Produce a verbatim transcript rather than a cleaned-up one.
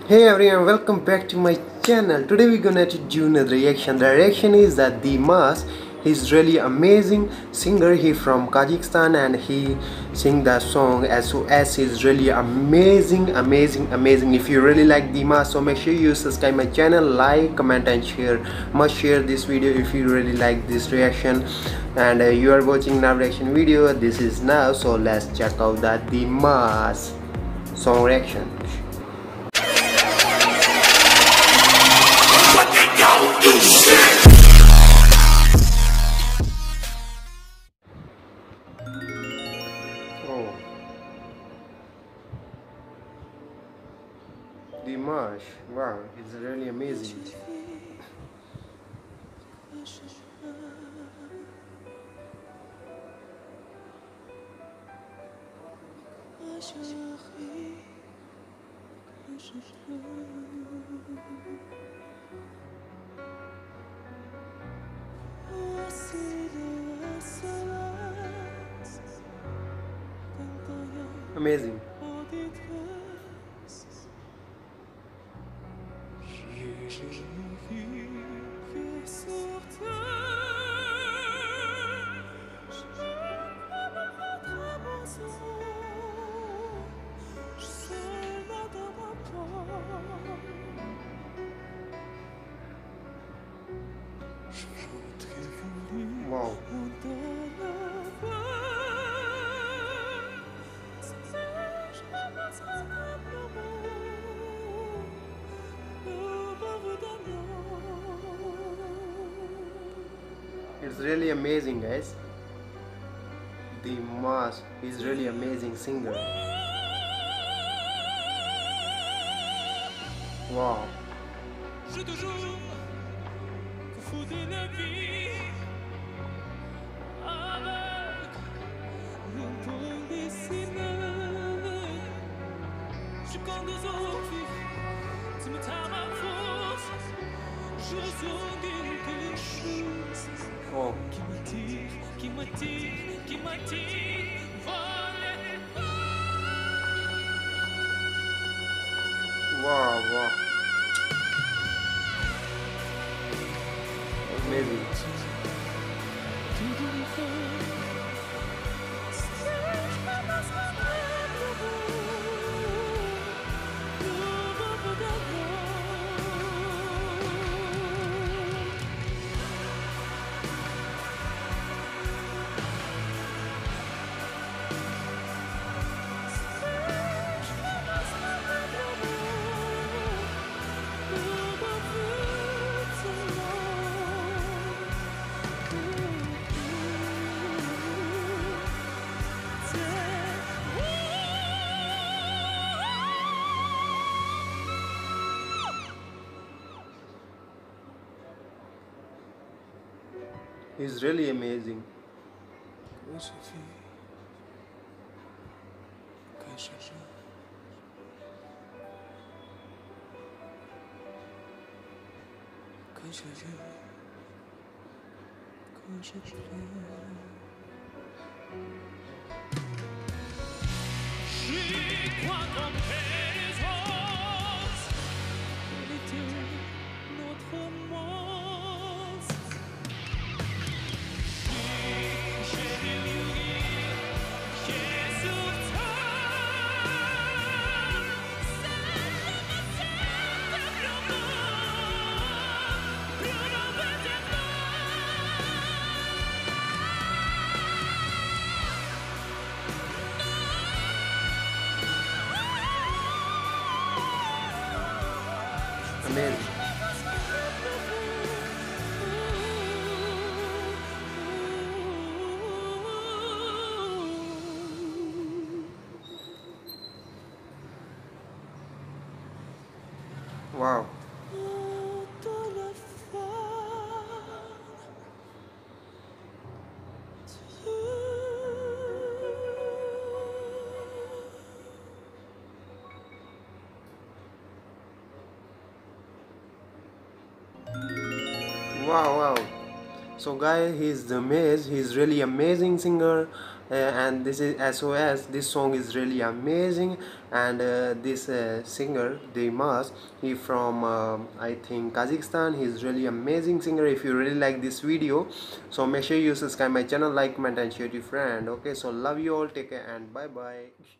Hey everyone, welcome back to my channel. Today we're gonna do another reaction. The reaction is that Dimas, he's really amazing singer. He from Kazakhstan and he sing the song S O S. Is really amazing, amazing, amazing. If you really like Dimas, so make sure you subscribe my channel, like, comment and share. Must share this video if you really like this reaction. And uh, you are watching now reaction video. This is now, so let's check out that Dimas song reaction. Oh, Dimash, wow, it's really amazing. Amazing. Wow. It's really amazing, guys. Dimas is really amazing singer. Wow. Oh. Wow, wow. Amazing. He's really amazing. Amazing. Wow. Wow, wow. So guys, he's the amazing, he's really amazing singer. uh, and this is S O S. This song is really amazing, and uh, this uh, singer Dimas, he from um I think Kazakhstan. He's really amazing singer. If you really like this video, so make sure you subscribe my channel, like, comment and share to your friend. Okay, so love you all, take care and bye bye.